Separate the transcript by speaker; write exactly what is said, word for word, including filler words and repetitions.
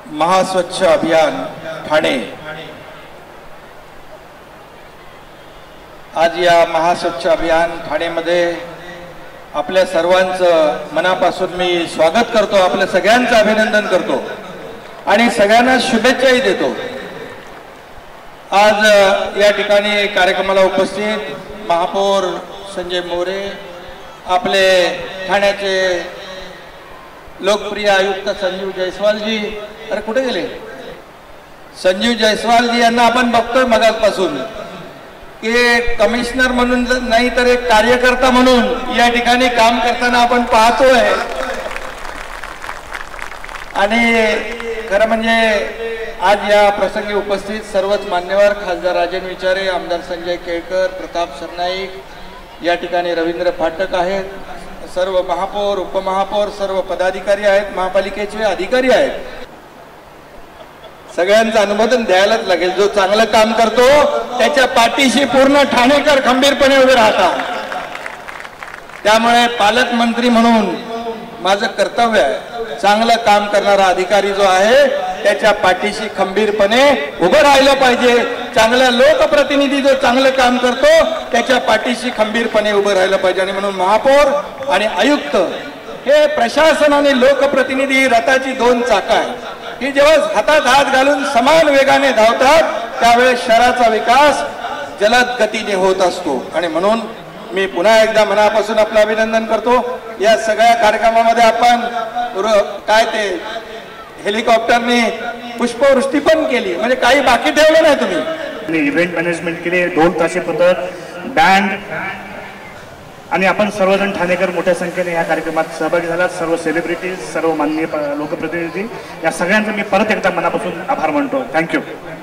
Speaker 1: महास्वच्छ अभियान ठाणे। आज या महास्वच्छ अभियान ठाणेमध्ये आपल्या सर्वांचं मनापासून मी स्वागत करतो, आपल्या सगळ्यांचं अभिनंदन करतो आणि सगळ्यांना शुभेच्छाही देतो। आज या ठिकाणी कार्यक्रमाला उपस्थित महापौर संजय मोरे, आपले ठाण्याचे लोकप्रिय आयुक्त संजीव जयस्वाल जी, अरे कुठे गेले संजीव जयस्वाल जी, यांना आपण बघतोय मगापासून की कमिशनर म्हणून नाही तर एक कार्यकर्ता म्हणून या ठिकाणी काम करताना आपण पाहतोय। आणि खरं म्हणजे आज या प्रसंगी उपस्थित सर्वच मान्यवर खासदार राजन विचारे, आमदार संजय केळकर, प्रताप सरनाईक, या ठिकाणी रवींद्र फाटक आहेत, सर्व महापौर, उपमहापौर, सर्व पदाधिकारी आहेत, महापालिकेचे अधिकारी आहेत। सगळ्यांचं अनुमोदन द्यायलाच लागेल। जो चांगलं काम करतो त्याच्या पाठीशी पूर्ण ठाणेकर खंबीरपणे उभे राहतात। त्यामुळे पालकमंत्री म्हणून माझं कर्तव्य आहे, चांगलं काम करणारा अधिकारी जो आहे त्याच्या पाठीशी खंबीरपणे उभं राहिलं पाहिजे। चांगला लोकप्रतिनिधी जो चांगलं काम करतो त्याच्या पाठीशी खंबीरपणे उभं राहिलं पाहिजे। आणि म्हणून महापौर आणि आयुक्त हे प्रशासन आणि लोकप्रतिनिधी रथाची दोन चाकं आहेत की जेव्हा हातात हात घालून समान वेगाने धावतात त्यावेळेस शहराचा विकास जलद गतीने होत असतो। आणि म्हणून मी पुन्हा एकदा मनापासून आपलं अभिनंदन करतो। या सगळ्या कार्यक्रमामध्ये आपण काय ते हेलिकॉप्टरने पुष्पवृष्टी पण केली, म्हणजे काही बाकी ठेवलं नाही तुम्ही।
Speaker 2: इव्हेंट मॅनेजमेंट केली, ढोल ताशे पथक, बँड, आणि आपण सर्वजण ठाणेकर मोठ्या संख्येने या कार्यक्रमात सहभागी झालात। सर्व सेलिब्रिटीज, सर्व माननीय लोकप्रतिनिधी, या सगळ्यांचा मी परत एकदा मनापासून आभार मानतो। थँक्यू।